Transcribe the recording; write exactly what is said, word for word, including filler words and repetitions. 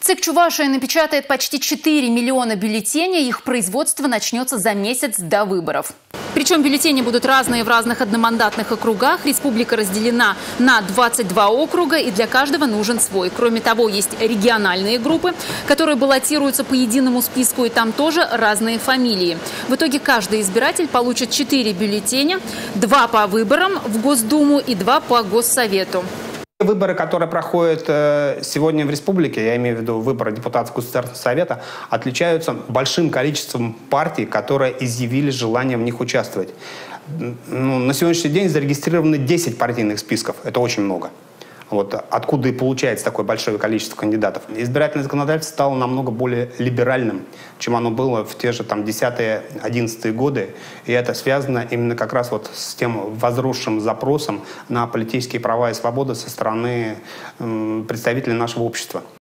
ЦИК Чувашии напечатает почти четыре миллиона бюллетеней. Их производство начнется за месяц до выборов. Причем бюллетени будут разные в разных одномандатных округах. Республика разделена на двадцать два округа, и для каждого нужен свой. Кроме того, есть региональные группы, которые баллотируются по единому списку, и там тоже разные фамилии. В итоге каждый избиратель получит четыре бюллетеня, два по выборам в Госдуму и два по Госсовету. Выборы, которые проходят сегодня в республике, я имею в виду выборы депутатов Государственного совета, отличаются большим количеством партий, которые изъявили желание в них участвовать. Ну, на сегодняшний день зарегистрированы десять партийных списков. Это очень много. Вот откуда и получается такое большое количество кандидатов. Избирательное законодательство стало намного более либеральным, чем оно было в те же там десятые-одиннадцатые годы. И это связано именно как раз вот с тем возросшим запросом на политические права и свободы со стороны э, представителей нашего общества.